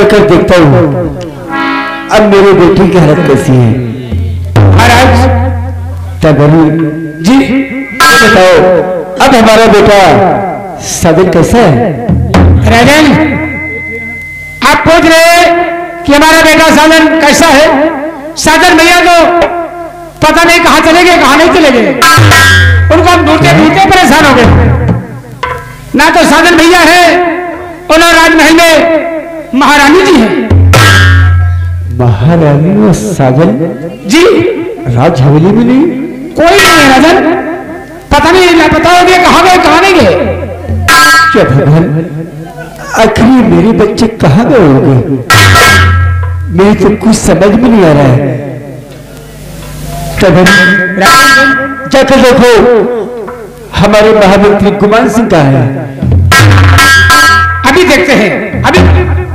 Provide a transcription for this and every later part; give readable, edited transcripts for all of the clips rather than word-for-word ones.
चलकर देखता हूँ अब मेरी बेटी की हालत कैसी है। महाराज तब जी बताओ अब हमारा बेटा साजन कैसा है? राजन आप पूछ रहे कि हमारा बेटा साजन कैसा है? साजन भैया तो पता नहीं कहां चले गए कहां नहीं चले गए, उनको हम ढूंढते ढूंढते परेशान हो गए। ना तो साजन भैया है और ना राजमहल में महारानी जी है। महारानी और साजन जी राज हवेली में नहीं? कोई नहीं है राजन, पता नहीं लापता हो गए, कहां गए कहां नहीं गए। क्या भगवान आखिर मेरे बच्चे कहां गए होंगे? मेरे तो कुछ समझ में नहीं आ रहा है। जाकर देखो हमारे महामंत्री गुमान सिंह कहाँ है? अभी देखते हैं अभी।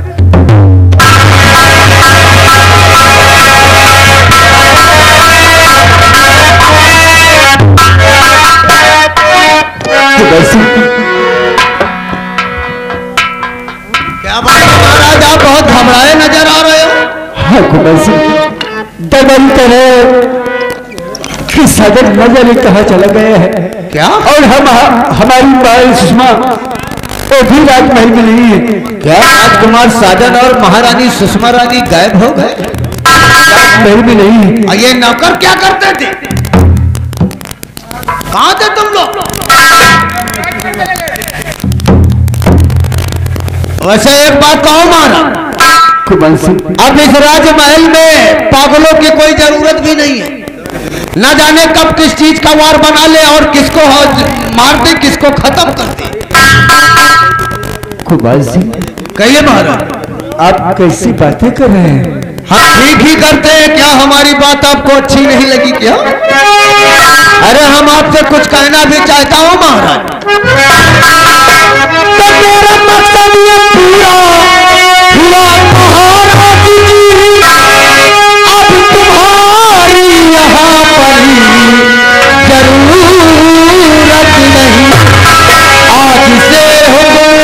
क्या बात है महाराज, आप बहुत घबराए नजर आ रहे हो। हाँ गुमान सिंह डबल तरह कि साजन न जाने कहाँ चला गया है। क्या? और हमारी मां सुषमा वो भी राजमहल में नहीं है। क्या राजकुमार साजन और महारानी सुषमा रानी गायब हो गए? राजमहल में नहीं है। ये नौकर क्या करते थे? कहां थे तुम लोग? वैसे एक बात कहो महाराज, अब इस राजमहल में पागलों की कोई जरूरत भी नहीं है। न जाने कब किस चीज का वार बना ले और किसको मार दे किसको खत्म कर दे। कुमार सिंह कहिए महाराज, आप कैसी बातें कर रहे हैं? हम ठीक ही करते हैं। क्या हमारी बात आपको अच्छी नहीं लगी क्या? अरे हम आपसे कुछ कहना भी चाहता हूं महाराज। तो मेरा मकसद ये पूरा हुआ महाराज जी, अब तुम्हारी यहाँ पर जरूरत नहीं। आज से हो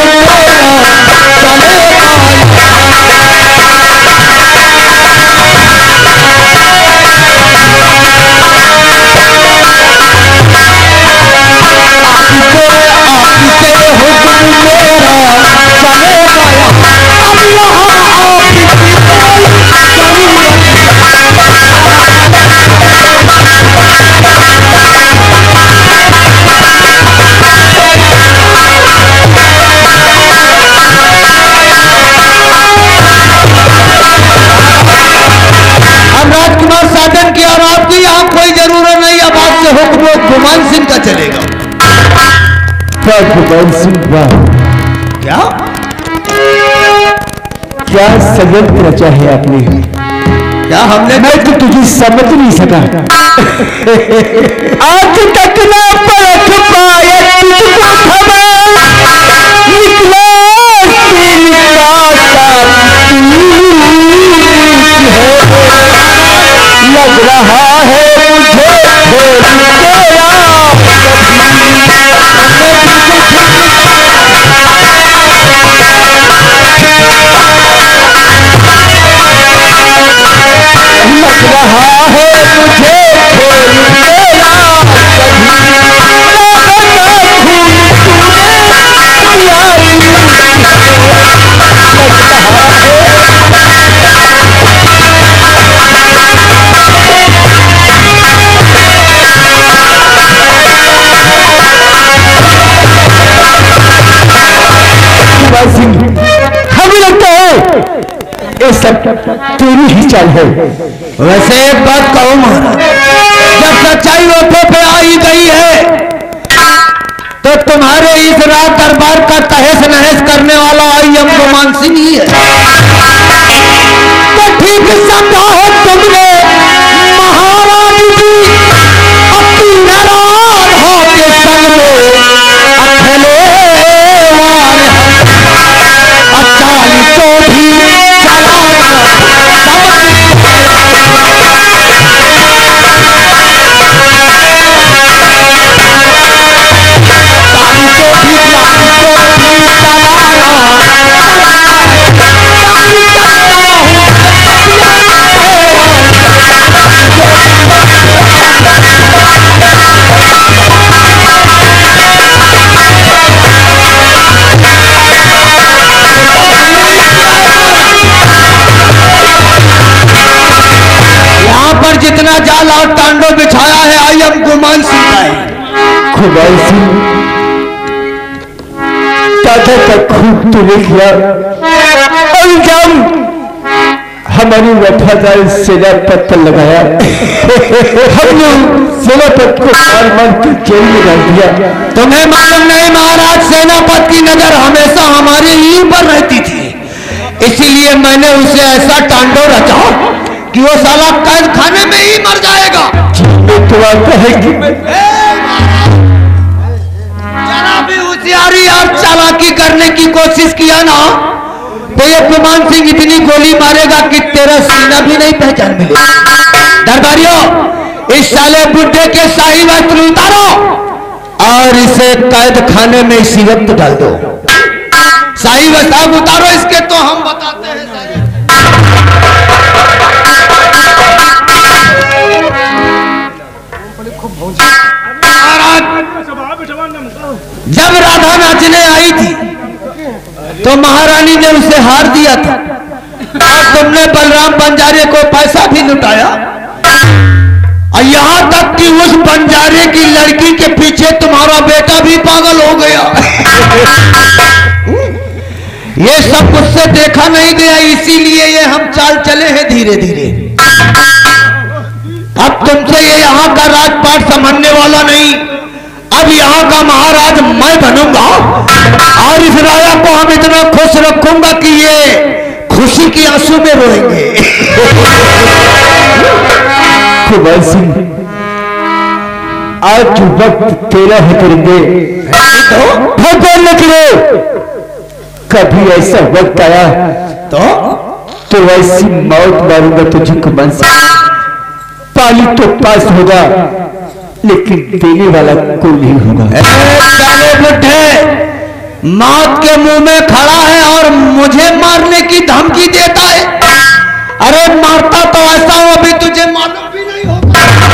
गुमान सिंह का चलेगा। गुमान सिंह क्या क्या षड्यंत्र रचा है आपने? क्या हमने? मैं तो तुझे समझ नहीं सका। आज तक ना परख पाया तुझको खबर, निकला लग रहा है मुझे हमें लगता है ये सब तेरी ही चाल है। वैसे एक बात कहूं महाराज, जब सच्चाई ओठे पे आई गई है तो तुम्हारे इस रात दरबार का तहस नहस करने वाला आई गुमान सिंह ही है। तो ठीक समझा है तुमने महारानी जी अपनी नाराज के संग में अकेले जाल और तांडव बिछाया है। I am Guman Singh. खुदाई सिंह दादा का खूब तूने किया और जब हमारी वफादार सेनापत पर लगाया हमने सेनापत को मार मार के जेल में डाल दिया। तुम्हें मालूम नहीं महाराज, सेनापत की नजर हमेशा हमारे ही पर रहती थी, इसीलिए मैंने उसे ऐसा तांडव रचा कि वो साला कैद खाने में ही मर जाएगा। तो आता है कि जरा भी होशियारी और चालाकी करने की कोशिश किया ना तो ये गुमान सिंह इतनी गोली मारेगा कि तेरा सीना भी नहीं पहचान मिलेगा। दरबारियों, इस साले बुड्ढे के शाही वस्त्र उतारो और इसे कैद खाने में इसी वक्त डाल दो। शाही वस्त्र उतारो इसके, तो हम बताते हैं शाही। जब राधा नाचने आई थी तो महारानी ने उसे हार दिया था और तुमने बलराम बंजारे को पैसा भी लुटाया और यहां तक कि उस बंजारे की लड़की के पीछे तुम्हारा बेटा भी पागल हो गया। ये सब मुझसे देखा नहीं गया, इसीलिए ये हम चाल चले हैं धीरे धीरे। अब तुमसे ये यहाँ का राजपाट संभालने वाला नहीं, अब यहाँ का महाराज मैं बनूंगा और इस राजा को हम इतना खुश रखूंगा कि ये खुशी की आंसू में रोएंगे। खुदाई सिंह आज वक्त तेरा है करेंगे तो भगवान निकले। कभी ऐसा वक्त आया तो ऐसी मौत मारूंगा तुझे गुमान सिंह। पाली तो पास होगा लेकिन देने वाला कोई नहीं होगा। साले बुड्ढे मौत के मुंह में खड़ा है और मुझे मारने की धमकी देता है। अरे मारता तो ऐसा हो अभी तुझे मालूम भी नहीं होगा।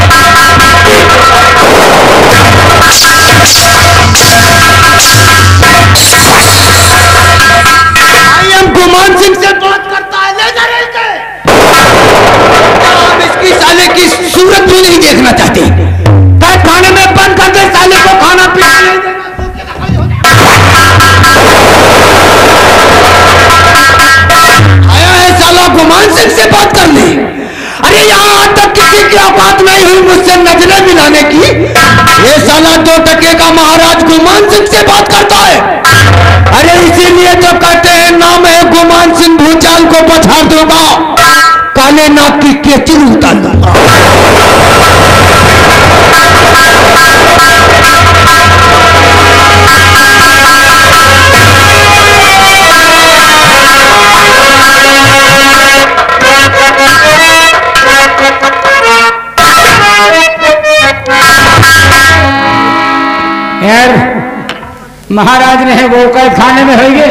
आई एम गुमान सिंह से बात करता है, ले जा रहे थे। हम इसकी साले की सूरत भी नहीं देखना चाहते। खाने में बंद कर दे, साले को खाना पीना नहीं देना। आया है साला गुमान सिंह से बात करने। अरे यहाँ आज तक किसी की औकात नहीं हुई मुझसे नजरें मिलाने की। ये साला 2 टके का महाराज गुमान सिंह से बात करता है। अरे इसीलिए तो कहते हैं नाम है गुमान सिंह, भूचाल को पछाड़ दूंगा, काले नाक की केचुल उतार दूंगा। यार महाराज ने वो कैद खाने में होंगे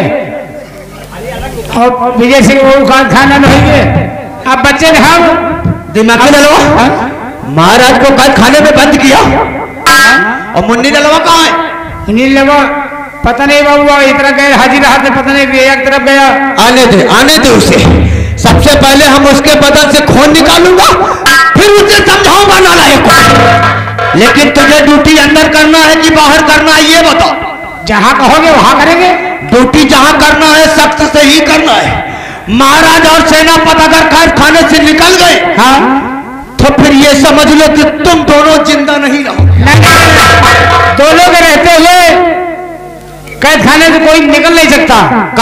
और विजय सिंह वो कैद खाने में होंगे। अब बच्चे ने हम दिमाग में डलवा, महाराज को कैद खाने में बंद किया और मुन्नी डलवा कहाँ है? सुनील ने वो पता नहीं बाबू इतना गए हाजिर हाथ में, पता नहीं एक तरफ गया। आने दे उसे। सबसे पहले हम उसके बदन से खून निकालूंगा, फिर उसे समझाऊंगा नालायक को। लेकिन तुझे ड्यूटी अंदर करना है कि बाहर करना है ये बता। जहां कहोगे वहां करेंगे। ड्यूटी जहां करना है सख्त से ही करना है। महाराज और सेनापति अगर कैद खाने से निकल गए हाँ तो फिर ये समझ लो कि तुम दोनों जिंदा नहीं रहो। दोनों के रहते हुए कैद खाने से कोई निकल नहीं सकता।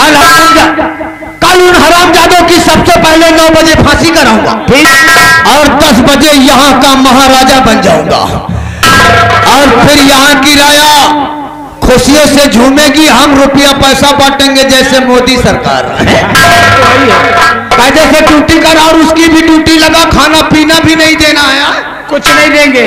कल उन हरामजादों की सबसे पहले 9 बजे फांसी कराऊंगा और 10 बजे यहाँ का महाराजा बन जाऊंगा और फिर यहाँ की राया खुशियों से झूमेगी। हम रुपया पैसा बांटेंगे जैसे मोदी सरकार। कायदे से ड्यूटी कर और उसकी भी ड्यूटी लगा, खाना पीना भी नहीं देना है। कुछ नहीं देंगे।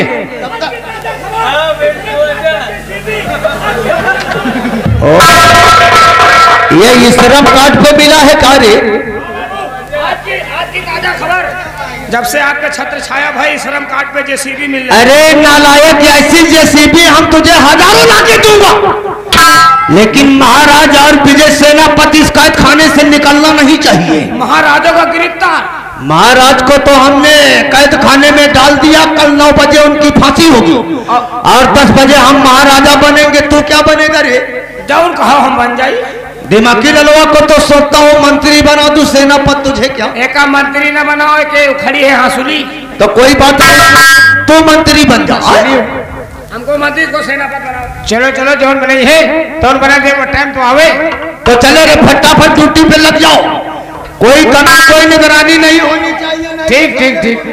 ये श्रम कार्ड पे मिला है कार्य। आज की ताजा खबर, जब से आपका छत्र छाया भाई श्रम कार्ड पे जेसीबी मिल रहा है। अरे नालायक, ऐसी जेसीबी हम तुझे हजारों लाके दूंगा, लेकिन महाराज और विजय सेनापति इस कैद खाने से निकलना नहीं चाहिए। महाराजों का गिरफ्तार, महाराज को तो हमने कैद खाने में डाल दिया, कल 9 बजे उनकी फांसी होगी और 10 बजे हम महाराजा बनेंगे। तू क्या बनेगा रे? जाऊन कहा हम बन जाइए। दिमागी ललवा को तो सोचता हूँ मंत्री बना दूं सेनापति, तुझे क्या? एक मंत्री न बनाओ, एक खड़ी है हासुली। तो कोई बात नहीं, तू मंत्री बन जा। हमको मंत्री को सेनापति बनाओ। चलो चलो, जौन बनाई है तो बना दे, वो टाइम तो आवे। तो चले रे, फटाफट ड्यूटी पे लग जाओ। कोई कमी कोई निगरानी नहीं होनी चाहिए। ठीक ठीक ठीक।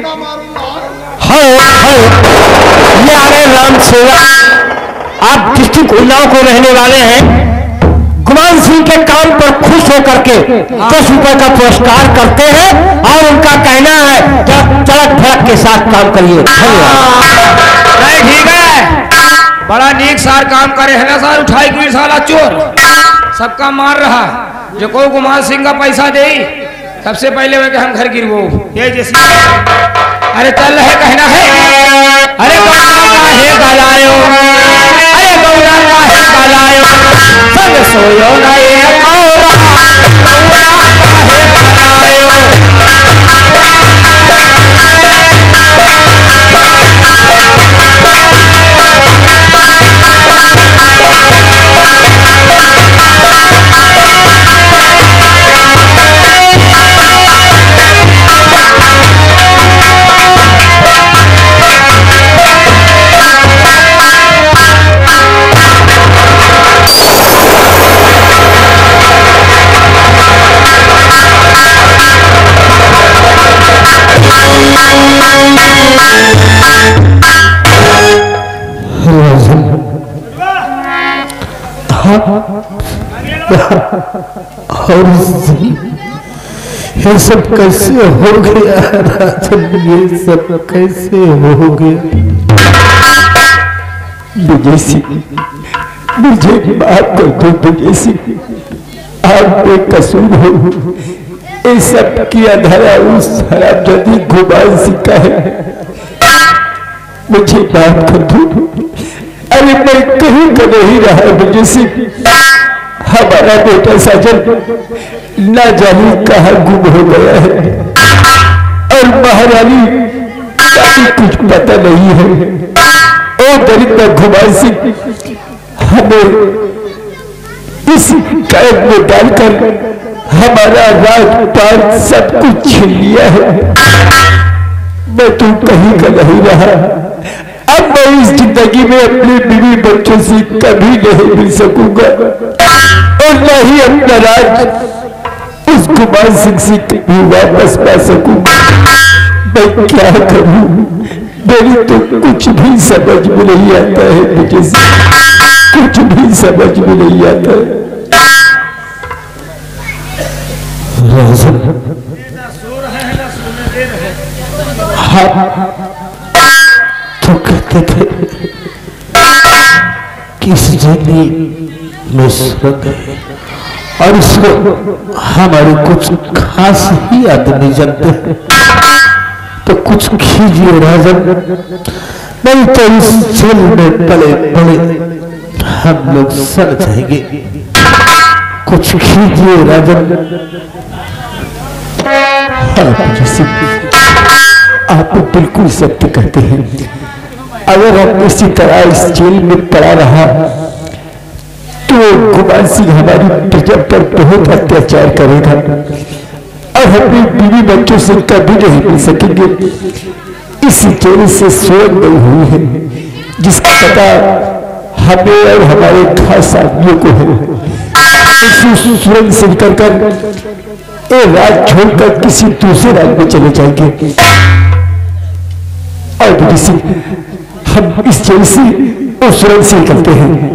ये आ रहे राम सेवक, आप डिस्ट्रिक्ट उन्नाव को रहने वाले हैं। गुमान सिंह के काम पर खुश होकर के 10 रुपए का पुरस्कार करते हैं और उनका कहना है चड़क भड़क के साथ काम करिए। नहीं ठीक है, बड़ा नीक सार काम करे है ना सार। उठाई कोई साला चोर सबका मार रहा, जो को गुमान सिंह का पैसा दे सबसे पहले वे हम घर गिरवो ये जैसी। अरे चल है कहना है, अरे गौरा का है गलायो, अरे गौरा का है गलायो, संग सोयो ना ये गौरा, गौरा का है गलायो। और ये सब कैसे हो गया राजन, ये सब कैसे हो गया? विजय सिंह, मुझे माफ कर दो विजय सिंह, आप बेकसूर हो। ये सब किया धरा उस हरामजादी गुमान सिंह का है, मुझे माफ कर दो। अरे मैं कहीं का नहीं रहा विजय सिंह, हमारा बेटा साजन ना जाने कहाँ गुम हो गया है और महारानी का भी कुछ पता नहीं है। ओ दरिद्र गुमान सिंह हमें इस कैद में डालकर हमारा राजपाट सब कुछ छीन लिया है। मैं तो कहीं का नहीं रहा, अब मैं इस जिंदगी में अपने बीवी बच्चों से कभी नहीं मिल सकूंगा और न ही अपना राज उस गुमान सिंह से कभी वापस पा सकूंगा। मैं क्या करूं, मेरी तो कुछ भी समझ में नहीं आता है मुझे, कुछ भी समझ में नहीं आता है। तो कहते थे कि इस जगह में स्वर्ग है और इसको हमारे कुछ खास ही आदमी जानते हैं। तो कुछ कीजिए राजन, नहीं तो इस जेल में पले पड़े हम लोग सड़ जाएंगे। कुछ कीजिए राजन। आप बिल्कुल सत्य कहते हैं, अगर हम इसी तरह इस जेल में पड़ा रहा तो गुमान सिंह हमारी प्रजा पर बहुत अत्याचार करेगा और अपनी बीवी बच्चों से कभी नहीं मिल सकेंगे। इस जेल से स्वर्ग नहीं हुई है जिसका पता हमें और हमारे खास आदमियों को है। इसी स्वर्ग से निकलकर ये राज छोड़कर किसी दूसरे राज में चले जाएंगे और हम इस जेल से उस सुरंग से निकलते हैं।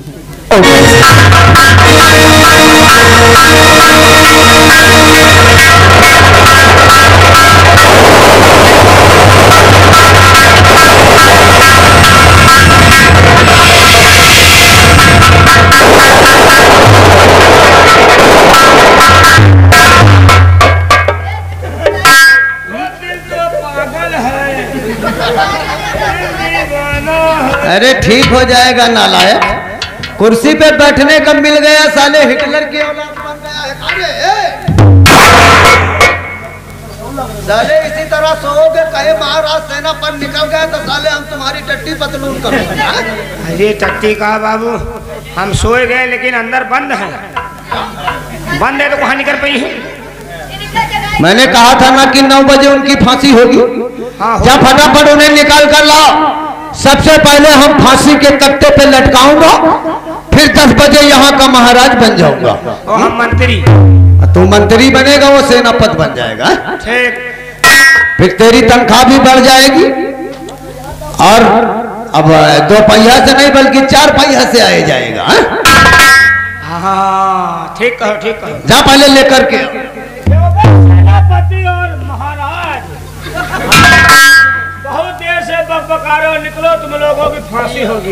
अरे ठीक हो जाएगा नालायक, कुर्सी पे बैठने का मिल गया, साले हिटलर की औलाद बन गया है। साले इसी तरह सोओगे, कहे महाराज सेना पर निकल गए तो साले हम तुम्हारी टट्टी पतलून करोगे। अरे टट्टी कहा बाबू, हम सोए गए लेकिन अंदर बंद है, बंद है तो कहाँ निकल पाई है। मैंने कहा था ना कि 9 बजे उनकी फांसी होगी। जा फटाफट उन्हें निकाल कर लाओ। सबसे पहले हम फांसी के तख्ते पे लटकाऊंगा, फिर 10 बजे यहाँ का महाराज बन जाऊंगा। और हम मंत्री। तू मंत्री बनेगा, वो सेनापति बन जाएगा। ठीक। फिर तेरी तनख्वाह भी बढ़ जाएगी और अब 2 पहिया से नहीं बल्कि 4 पहिया से आए जाएगा। हाँ ठीक कहो, ठीक कहो। जा पहले लेकर के। सेनापति और महाराज बहुत देर से बकबकारो, निकलो तुम लोगों की फांसी होगी।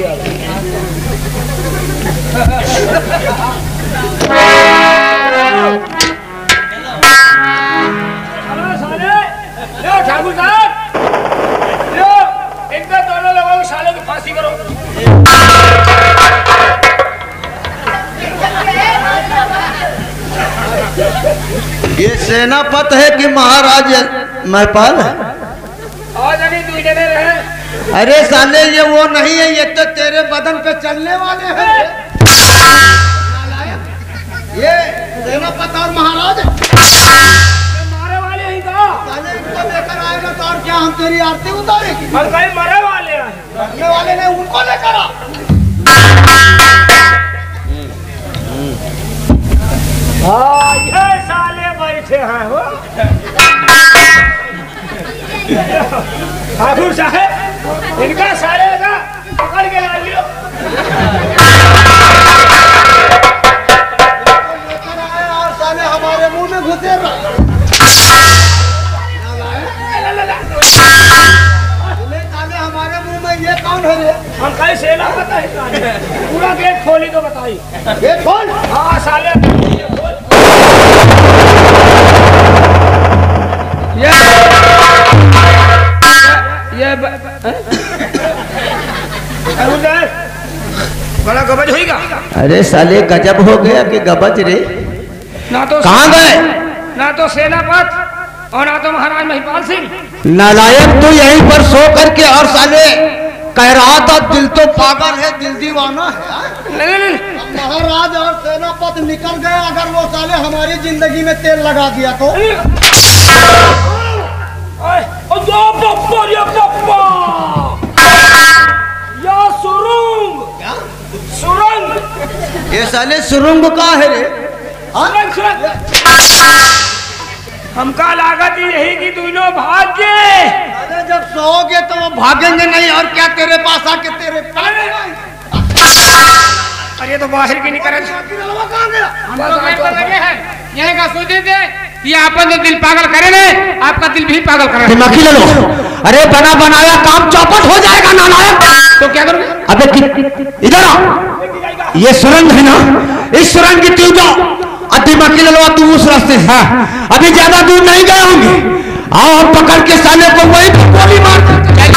ठाकुर साहब, इनके दोनों लोगों की सालों की फांसी करो। ये सेनापति है कि महाराज महपाल है? और नहीं रहे। अरे साले ये वो नहीं है, ये तो तेरे बदन पे चलने वाले हैं। ये सेनापति और महाराज मारे वाले ही तो। साले इनको लेकर आएगा तो और क्या हम तेरी आरती उतारेगी? और कहीं मरे वाले हैं, मरने वाले ने उनको लेकर आ। ये साले बैठे हैं हो। ठाकुर साहब, इनका साले का पकड़ के ला लियो। लेकर आए और साले हमारे मुंह में घुसे रहा। हमारे मुंह में ये कौन है रे? हम कहीं सेना पता है, पूरा गेट खोली तो बताई। गेट खोल। हाँ साले ये बड़ा गबज होगा। अरे साले गजब हो गया कि गबज रे। ना तो कहाँ गए? ना तो सेनापति और ना तो महाराज महिपाल सिंह। नालायक तो यहीं पर सो करके और साले कह रहा था दिल तो पागल है, दिल दीवाना है। नहीं। महाराज और सेनापति निकल गए, अगर वो साले हमारी जिंदगी में तेल लगा दिया तो। सुरंग। ये साले सुरंग का है रे? सुरंग। हमका लागत यही कि दोनों भाग गए। अरे जब सोओगे तो वो भागेंगे नहीं और क्या तेरे पास आके तेरे अरे तो बाहर की निकल। यह का सोचे थे कि आपन जो दिल पागल करे ने, आपका दिल भी पागल करे। दिमागी ले लो। अरे बना बनाया काम चौपट हो जाएगा नालायक। तो क्या करोगे? अबे इधर आ। ये सुरंग है ना, इस सुरंग की तू जाओ। दिमागी ले लो, तू उस रास्ते से। अभी ज्यादा दूर नहीं गए होंगे। आओ हम पकड़ के साले को वहीं पर गोली मार।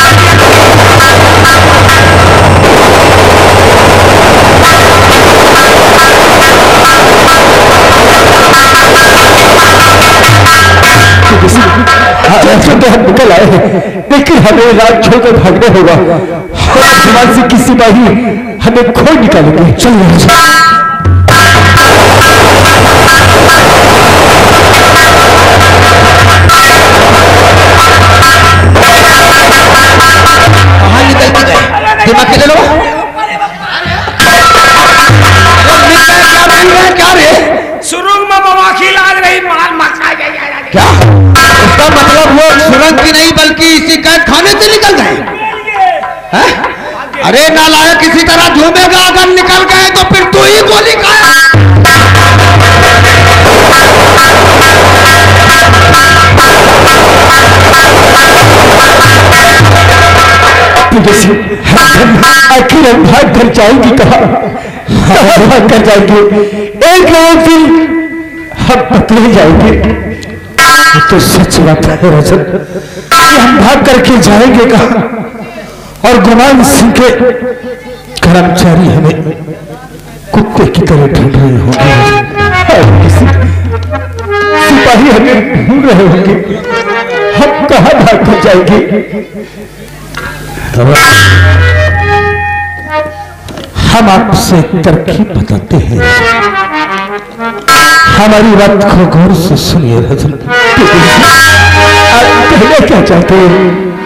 तो हम निकल आए, लेकिन हमें रात छोड़कर भागने होगा। समाज से किसी बाही हमें खोज निकालेंगे। चलिए कहाँ निकल के गए? दिमाग ले लो। क्या रे? सुरंग में मवाखी लाग रही, माल मचा गया। क्या इसका मतलब वो सुरंग की नहीं बल्कि इसी कैद खाने से निकल गए? अरे नालायक, किसी तरह झूमेगा। अगर निकल गए तो फिर तू ही गोली खाए। आखिर हम भाग कर जाएंगे कहाँ? भाग कर जाएंगे एक दिन हम पकड़े जाएंगे। तो सच बात है रजत, हम भाग करके जाएंगे कहाँ? और गुमान सिंह के कर्मचारी हमें कुत्ते की तरह ढूंढ रहे होंगे, सिपाही हमें ढूंढ रहे होंगे। हम कहाँ भाग कर जाएंगे? हम आपसे तरकीब बताते हैं, हमारी बात को गौर से सुनिए रजन। आप पहले क्या चाहते हैं?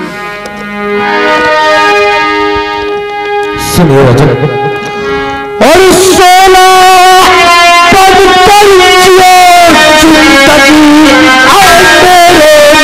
सुनिए रजन। और 16 पद पर जिंदगी आए मेरे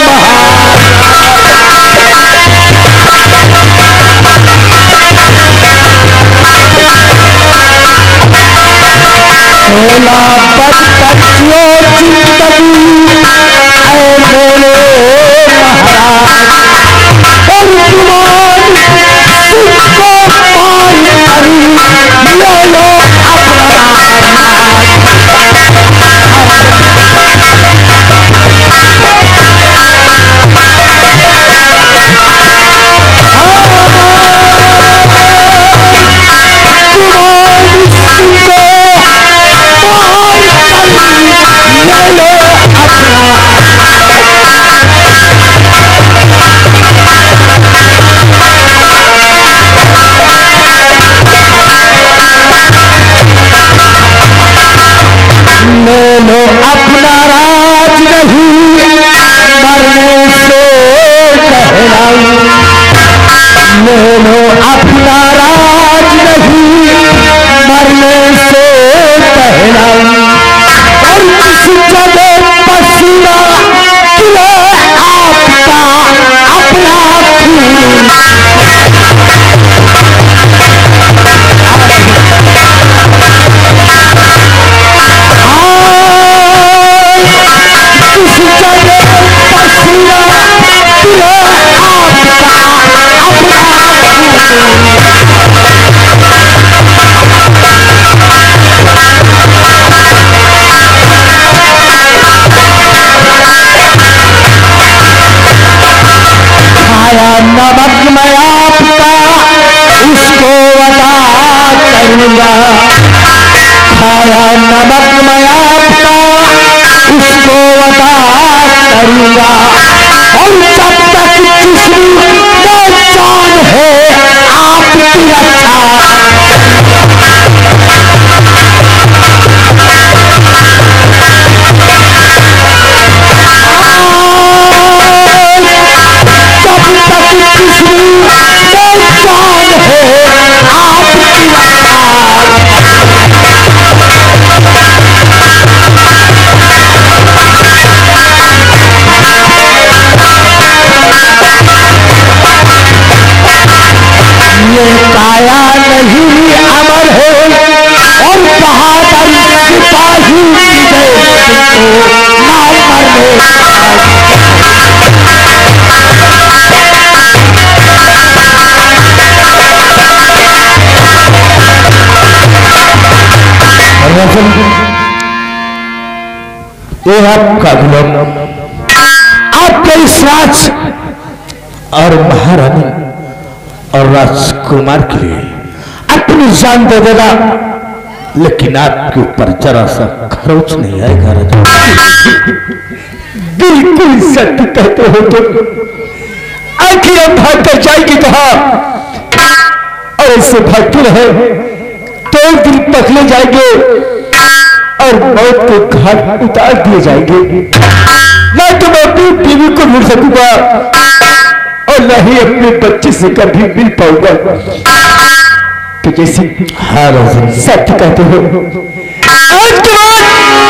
ये आपका गुलाम आपके इस राज और महारानी और राजकुमार के लिए अपनी जान दे देगा, लेकिन आपके ऊपर जरा सा खरोच नहीं आएगा राजा। बिल्कुल सत्य कहते हो तुम। आखिर हम भाग कर जाएगी कहां? और ऐसे भागते रहे तो दिल पकड़े जाएंगे और मौत के घाट उतार दिए जाएंगे। न तो मैं अपनी बीवी को ढूंढ सकूंगा और न ही अपने बच्चे से कभी मिल पाऊंगा। तो जैसे सत्य कहते हो, आज के बाद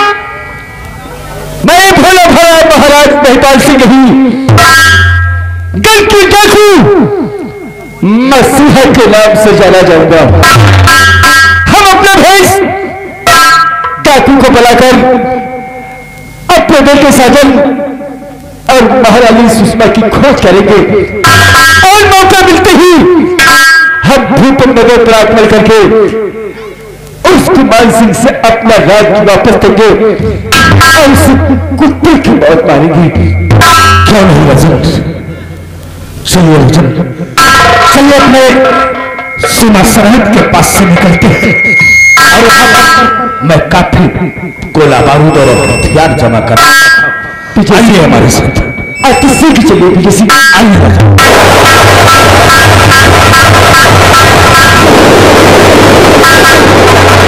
मैं भोला भोला महाराज महिपाल सिंह नहीं, गलती डाकू मसीहा के नाम से जाना जाऊंगा। हम अपना भेष डाकू को बुलाकर अपने बेटे साजन और महारानी सुषमा की खोज करेंगे और मौका मिलते ही हम भूप नगर पर आक्रमण करके उसकी मान सिंह से अपना राज्य वापस देंगे और उसे कुत्ते की मौत मारेंगे। क्या नहीं रजन? चलिए रजन, चलिए अपने सीमा सरहद के पास से निकलते हैं और मैं काफी गोला बारूद और हथियार जमा कर आइए हमारे साथ। और किसी की जलेबी किसी आई लगा।